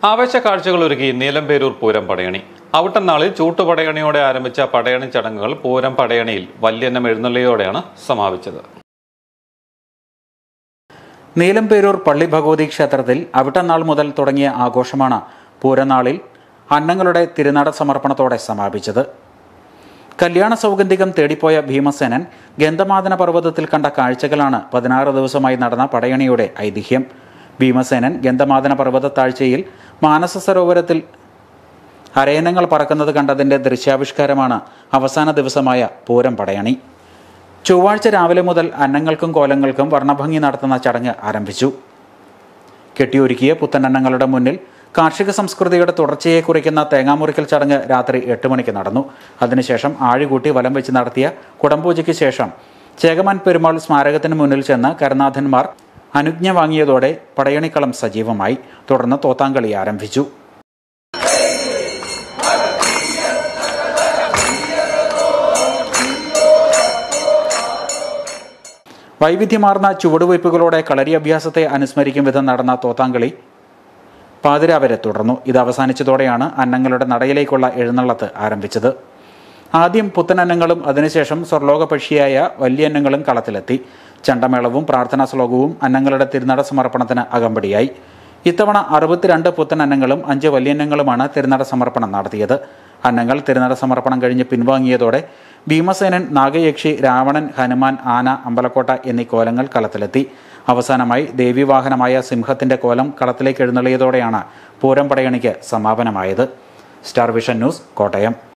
ആവേശ കാഴ്ചകൾ ഒരുക്കി നീലംപേരൂർ പൂരം പടയണി. അവിട്ടനാളിൽ ചൂട്ടുപടയണിയോടെ ആരംഭിച്ച പടയണി ചടങ്ങുകൾ പൂരം പടയണിയിൽ വല്യന്നം എഴുന്നള്ളിയോടെയാണ് സമാപിച്ചത്. നീലംപേരൂർ പള്ളി ഭഗവതി ക്ഷേത്രത്തിൽ അവിട്ടനാൾ മുതൽ തുടങ്ങിയ ആഘോഷമാണ് പൂരനാളിൽ അന്നങ്ങളുടെ തിരുനട സമർപ്പണത്തോടെ സമാപിച്ചത്. കല്യാണ സൗഗന്ധികം തേടിപ്പോയ ഭീമസേനൻ ഗന്ധമാദന പർവ്വതത്തിൽ കണ്ട കാഴ്ചകളാണ് 16 ദിവസമായി നടന്ന പടയണിയുടെ ഐതിഹ്യം. ഭീമസേനൻ ഗന്ധമാദന പർവ്വത താഴ്ചയിൽ മാനസ സരോവരത്തിൽ അരയന്നങ്ങൾ പറക്കുന്നത് കണ്ടതിൻ്റെ ദൃശ്യാവിഷ്കാരമാണ് അവസാന ദിവസമായ പൂരം പടയണി. ചൊവ്വാഴ്ച രാവിലെ മുതൽ അന്നങ്ങൾക്കും കോലങ്ങൾക്കും വർണ്ണഭംഗി നടത്തുന്ന ചടങ്ങ് ആരംഭിച്ചു. കെട്ടിയൊരുക്കിയ പുത്തനന്നങ്ങളുടെ മുന്നിൽ കാർഷിക സംസ്കൃതിയുടെ തുടർച്ചയെ കുറിക്കുന്ന തേങ്ങാമുറിക്കൽ ചടങ്ങ് രാത്രി 8 മണിക്ക് നടന്നു. അതിനുശേഷം ആഴികൂട്ടി വലം വെച്ച് നടത്തിയ കുടംപൂജയ്ക്ക് ശേഷം ചേകമാൻ പെരുമാൾ സ്മാരകത്തിന് മുന്നിൽ ചെന്ന് കരുനാഥന്മാർ അനുജ്ഞ വാങ്ങിയതോടെ പടയണിക്കളം സജീവമായി. തുടർന്ന് തോത്താങ്കളി ആരംഭിച്ചു. വൈവിധ്യമാർന്ന ചുവടുവയ്പ്പുകളോടെ കളരി അഭ്യാസത്തെ അനുസ്മരിക്കും വിധം നടന്ന തോത്താങ്കളി പാതിരാവരെ തുടർന്നു. ഇത് അവസാനിച്ചതോടെയാണ് അന്നങ്ങളുടെ നടയിലേക്കുള്ള എഴുന്നള്ളത്ത് ആരംഭിച്ചത്. ആദ്യം പുത്തനന്നങ്ങളും അതിനുശേഷം സ്വർലോക പക്ഷിയായ വല്യന്നങ്ങളും കളത്തിലെത്തി. ചണ്ടമേളവും പ്രാർത്ഥനാ ശ്ലോകവും അന്നങ്ങളുടെ തിരുനട സമർപ്പണത്തിന് അകമ്പടിയായി. ഇത്തവണ 62 പുത്തനന്നങ്ങളും 5 വല്യന്നങ്ങളുമാണ് തിരുനട സമർപ്പണം നടത്തിയത്. അന്നങ്ങൾ തിരുനട സമർപ്പണം കഴിഞ്ഞ് പിൻവാങ്ങിയതോടെ ഭീമസേനൻ, നാഗയക്ഷി, രാവണൻ, ഹനുമാൻ, ആന, അമ്പലക്കോട്ട എന്നീ കോലങ്ങൾ കളത്തിലെത്തി. അവസാനമായി ദേവീവാഹനമായ സിംഹത്തിന്റെ കോലം കളത്തിലേക്ക് എഴുന്നള്ളിയതോടെയാണ് പൂരം പടയണിക്ക് സമാപനമായത്. Star vision news, Kottayam.